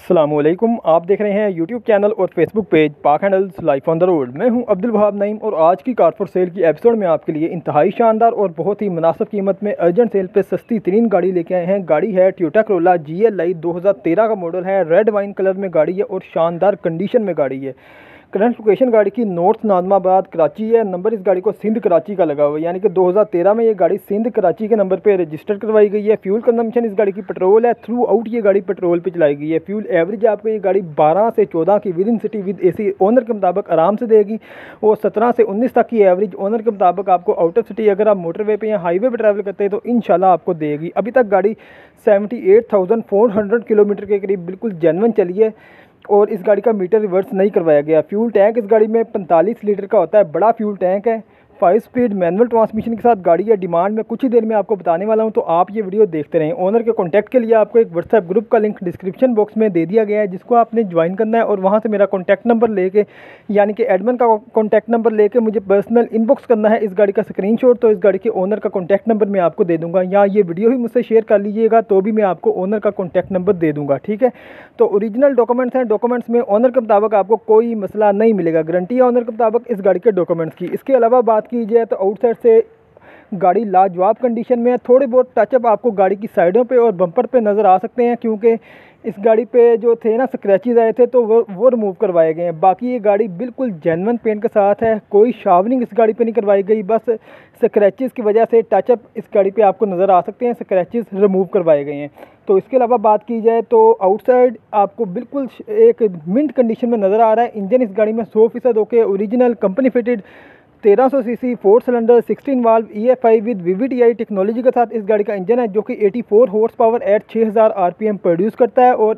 अस्सलामुअलैकुम। आप देख रहे हैं यूट्यूब चैनल और Facebook page Pak handles life on the road. मैं हूं अब्दुल वहाब नईम और आज की कार फॉर सेल की एपिसोड में आपके लिए इंतहाई शानदार और बहुत ही मुनासिब कीमत में अर्जेंट सेल पे सस्ती तरीन गाड़ी लेके आए हैं। गाड़ी है टोयोटा करोला GLI 2013 का मॉडल है। रेड वाइन कलर में गाड़ी है और शानदार कंडीशन में गाड़ी है। करंट लोकेशन गाड़ी की नॉर्थ नाजमाबाद कराची है। नंबर इस गाड़ी को सिंध कराची का लगा हुआ है, यानी कि 2013 में ये गाड़ी सिंध कराची के नंबर पे रजिस्टर करवाई गई है। फ्यूल कंजम्पशन इस गाड़ी की पेट्रोल है। थ्रू आउट ये गाड़ी पेट्रोल पे चलाई गई है। फ्यूल एवरेज आपको ये गाड़ी 12 से 14 की within city with AC owner के मुताबिक आराम से देगी और 17 से 19 तक की एवरेज ओनर के मुताबिक आपको आउट ऑफ सिटी अगर आप मोटरवे पे या हाईवे पे ट्रैवल करते हैं तो इंशाल्लाह आपको देगी। अभी तक गाड़ी 78,400 किलोमीटर के करीब बिल्कुल जेन्युइन चली है और इस गाड़ी का मीटर रिवर्स नहीं करवाया गया। फ्यूल टैंक इस गाड़ी में 45 लीटर का होता है, बड़ा फ्यूल टैंक है। 5 स्पीड मैनुअल ट्रांसमिशन के साथ गाड़ी है। डिमांड में कुछ ही देर में आपको बताने वाला हूं, तो आप ये वीडियो देखते रहें। ओनर के कॉन्टैक्ट के लिए आपको एक व्हाट्सएप ग्रुप का लिंक डिस्क्रिप्शन बॉक्स में दे दिया गया है, जिसको आपने ज्वाइन करना है और वहां से मेरा कॉन्टैक्ट नंबर लेके यानी कि एडमिन का कॉन्टैक्ट नंबर लेके मुझे पर्सनल इनबॉक्स करना है इस गाड़ी का स्क्रीनशॉट। तो इस गाड़ी के ओनर का कॉन्टैक्ट नंबर मैं आपको दे दूँगा, या ये वीडियो ही मुझसे शेयर कर लीजिएगा तो भी मैं आपको ओनर का कॉन्टैक्ट नंबर दे दूँगा। ठीक है, तो ओरिजिनल डॉक्यूमेंट्स हैं। डॉक्यूमेंट्स में ओनर के मुताबिक आपको कोई मसला नहीं मिलेगा। गारंटी है ओनर के मुताबिक इस गाड़ी के डॉक्यूमेंट्स की। इसके अलावा बात की जाए तो आउटसाइड से गाड़ी लाजवाब कंडीशन में है। थोड़े बहुत टचअप आपको गाड़ी की साइडों पे और बम्पर पे नज़र आ सकते हैं, क्योंकि इस गाड़ी पे जो थे ना स्क्रैचेस आए थे तो वो रिमूव करवाए गए हैं। बाकी ये गाड़ी बिल्कुल जेन्युइन पेंट के साथ है। कोई शावरिंग इस गाड़ी पे नहीं करवाई गई, बस स्क्रैचेस की वजह से टचअप इस गाड़ी पे आपको नज़र आ सकते हैं। स्क्रैचेस रिमूव करवाए गए हैं। तो इसके अलावा बात की जाए तो आउटसाइड आपको बिल्कुल एक मिंट कंडीशन में नज़र आ रहा है। इंजन इस गाड़ी में 100% okay, original company fitted 1300 CC 4 cylinder 16 valve EFI with VVTi technology के साथ इस गाड़ी का इंजन है, जो कि 84 horse power at 6000 RPM produce करता है और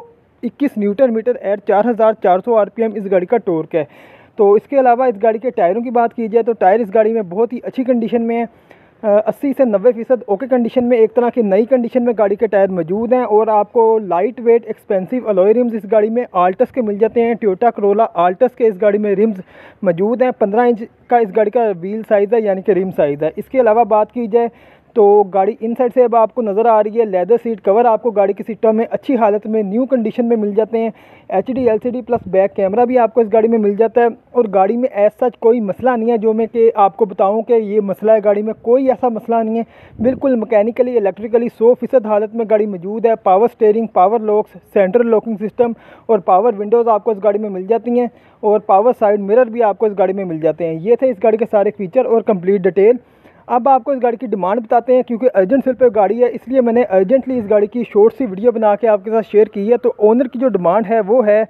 121 न्यूटन मीटर एट 4400 RPM इस गाड़ी का टॉर्क है। तो इसके अलावा इस गाड़ी के टायरों की बात की जाए तो टायर इस गाड़ी में बहुत ही अच्छी कंडीशन में है। 80 से 90% ओके कंडीशन में, एक तरह की नई कंडीशन में गाड़ी के टायर मौजूद हैं। और आपको light weight expensive alloy rims इस गाड़ी में आल्टस के मिल जाते हैं। टोयोटा करोला आल्टस के इस गाड़ी में रिम्स मौजूद हैं। 15 इंच का इस गाड़ी का व्हील साइज़ है, यानी कि रिम साइज़ है। इसके अलावा बात की जाए तो गाड़ी इनसाइड से अब आपको नज़र आ रही है। लेदर सीट कवर आपको गाड़ी की सीटों में अच्छी हालत में न्यू कंडीशन में मिल जाते हैं। HD LCD plus back camera भी आपको इस गाड़ी में मिल जाता है। और गाड़ी में ऐसा सच कोई मसला नहीं है जो मैं कि आपको बताऊं कि ये मसला है। गाड़ी में कोई ऐसा मसला नहीं है, बिल्कुल मैकेनिकली इलेक्ट्रिकली 100% हालत में गाड़ी मौजूद है। Power steering, power locks, central locking system और पावर विंडोज़ आपको इस गाड़ी में मिल जाती हैं और पावर साइड मिरर भी आपको इस गाड़ी में मिल जाते हैं। ये थे इस गाड़ी के सारे फीचर और कंप्लीट डिटेल। अब आपको इस गाड़ी की डिमांड बताते हैं, क्योंकि अर्जेंट सेल पे गाड़ी है इसलिए मैंने अर्जेंटली इस गाड़ी की शॉर्ट सी वीडियो बना के आपके साथ शेयर की है। तो ओनर की जो डिमांड है वो है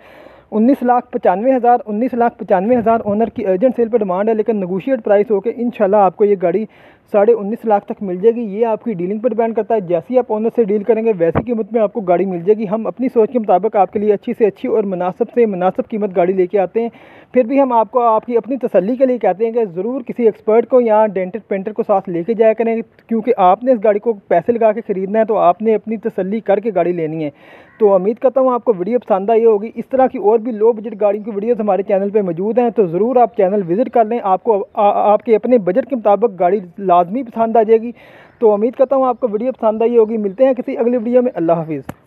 19,95,000। 19,95,000 ओनर की अर्जेंट सेल पे डिमांड है, लेकिन नेगोशिएट प्राइस होकर इंशाल्लाह आपको ये गाड़ी 19.5 लाख तक मिल जाएगी। ये आपकी डीलिंग पर डिपेंड करता है। जैसी आप ओनर से डील करेंगे वैसी कीमत में आपको गाड़ी मिल जाएगी। हम अपनी सोच के मुताबिक आपके लिए अच्छी से अच्छी और मुनासिब से मुनासिब कीमत गाड़ी लेके आते हैं। फिर भी हम आपको आपकी अपनी तसल्ली के लिए कहते हैं कि ज़रूर किसी एक्सपर्ट को या डेंटर पेंटर को साथ लेके जाया करें, क्योंकि आपने इस गाड़ी को पैसे लगा के ख़रीदना है तो आपने अपनी तसल्ली करके गाड़ी लेनी है। तो उम्मीद करता हूँ आपको वीडियो पसंद आई होगी। इस तरह की और भी लो बजट गाड़ियों की वीडियोस हमारे चैनल पे मौजूद हैं, तो ज़रूर आप चैनल विज़िट कर लें। आपको आपके अपने बजट के मुताबिक गाड़ी लाजमी पसंद आ जाएगी। तो उम्मीद करता हूँ आपको वीडियो पसंद आई होगी। मिलते हैं किसी अगली वीडियो में। अल्लाह हाफिज़।